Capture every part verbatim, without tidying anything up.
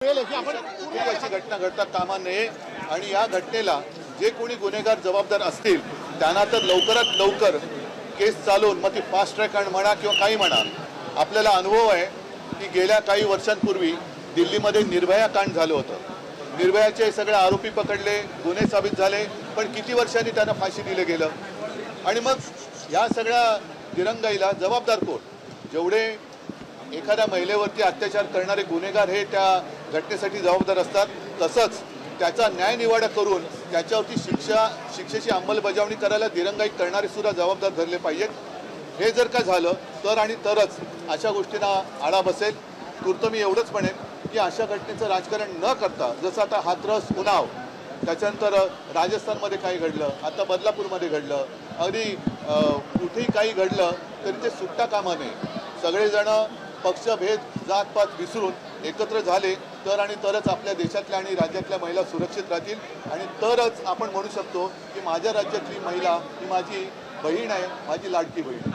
अशी घटना घडता कामा नये आणि या घटनेला जे कोणी गुन्हेगार जबाबदार असतील त्यांना तर लवकरात लवकर केस चालवून मग ती फास्ट ट्रॅक म्हणा किंवा काही म्हणा. आपल्याला अनुभव आहे की गेल्या काही वर्षांपूर्वी दिल्लीमध्ये निर्भया कांड झालं होतं. निर्भयाचे सगळे आरोपी पकडले, गुन्हे साबित झाले, पण किती वर्षांनी त्यांना फाशी दिलं गेलं. आणि मग या सगळ्या दिरंगाईला जबाबदार कोण? जेवढे एखाद्या महिलेवरती अत्याचार करणारे गुन्हेगार हे त्या घटनेसाठी जबाबदार असतात, तसंच त्याचा न्यायनिवाडा करून त्याच्यावरती शिक्षा शिक्षेची अंमलबजावणी करायला दिरंगाई करणारे सुद्धा जबाबदार धरले पाहिजेत. हे जर का झालं तर आणि तरच अशा गोष्टींना आळा बसेल. तूर्त मी एवढंच म्हणेन की अशा घटनेचं राजकारण न करता, जसं आता हाथरस, उन्नाव, त्याच्यानंतर राजस्थानमध्ये काही घडलं, आता बदलापूरमध्ये घडलं, अगदी कुठेही काही घडलं तरी ते सुट्टा कामा नये. सगळेजण पक्षभेद, जातपात विसरून एकत्र झाले तर आणि तरच आपल्या देशातल्या आणि राज्यातल्या महिला सुरक्षित राहतील. आणि तरच आपण म्हणू शकतो की माझ्या राज्यातली महिला ही माझी बहीण आहे, माझी लाडकी बहीण.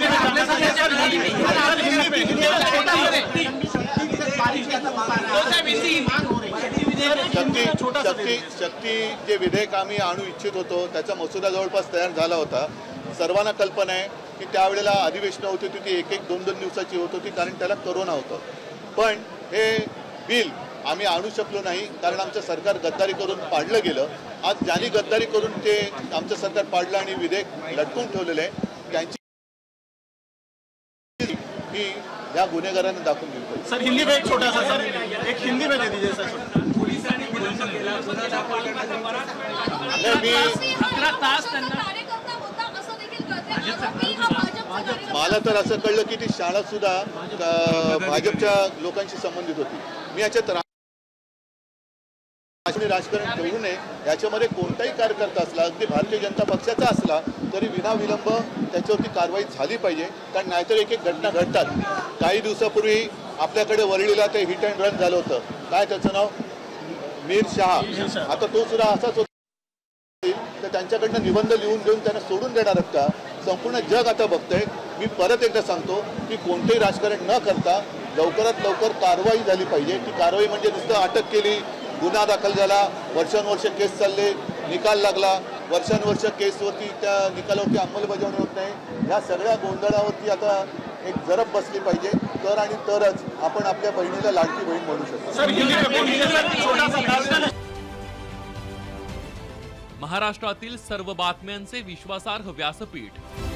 शक्ती शक्ती शक्ती जे विधेयक आम्ही आणू इच्छित होतो त्याचा मसुदा जवळपास तयार झाला होता. सर्वांना कल्पना आहे की त्यावेळेला अधिवेशनं होती होती ती एक एक दोन दोन दिवसाची होत होती, कारण त्याला करोना होतं. पण हे बिल आम्ही आणू शकलो नाही कारण आमचं सरकार गद्दारी करून पाडलं गेलं. आज ज्यांनी गद्दारी करून ते आमचं सरकार पाडलं आणि विधेयक लटकून ठेवलेलं आहे, त्यांची ही या गुन्हेगारांना दाखवून दिली पाहिजे. सर हिंदी में एक छोटा सा सर एक हिंदी में दे दीजिए सर. मी मला तर असं कळलं की ती शाळा सुद्धा भाजपच्या लोकांशी संबंधित होती. मी याच्यात राजकारण ठेवू नये. याच्यामध्ये कोणताही कार्यकर्ता असला, अगदी भारतीय जनता पक्षाचा असला तरी विनाविलंब त्याच्यावरती कारवाई झाली पाहिजे. कारण नाहीतर एक एक घटना घडतात. काही दिवसापूर्वी आपल्याकडे वरळीला ते हिट अँड रन झालं होतं. काय त्याचं नाव? मीर शहा. आता तो सुद्धा असाच होता. तर त्यांच्याकडनं निबंध लिहून देऊन त्यांना सोडून देणार आहेत का? संपूर्ण जग आता बघतंय. मी परत एकदा सांगतो की कोणतेही राजकारण न करता लवकरात लवकर कारवाई झाली पाहिजे. ती कारवाई म्हणजे नुसतं अटक केली, गुन्हा दाखल झाला, वर्षानुवर्ष केस चालले, निकाल लागला, वर्षानुवर्ष केसवरती त्या निकालावरती अंमलबजावणी होत नाही. या सगळ्या गोंधळावरती आता एक जरब बसली पाहिजे. तर आणि तरच आपण आपल्या बहिणीला लाडकी बहीण म्हणू शकतो. महाराष्ट्रातील सर्व बातम्यांचे विश्वासार्ह व्यासपीठ.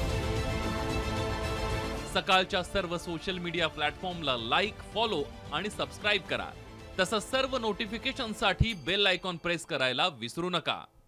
सकाळच्या सर्व सोशल मीडिया प्लॅटफॉर्मला लाईक, फॉलो आणि सबस्क्राईब करा. तसंच सर्व नोटिफिकेशनसाठी बेल आयकॉन प्रेस करायला विसरू नका.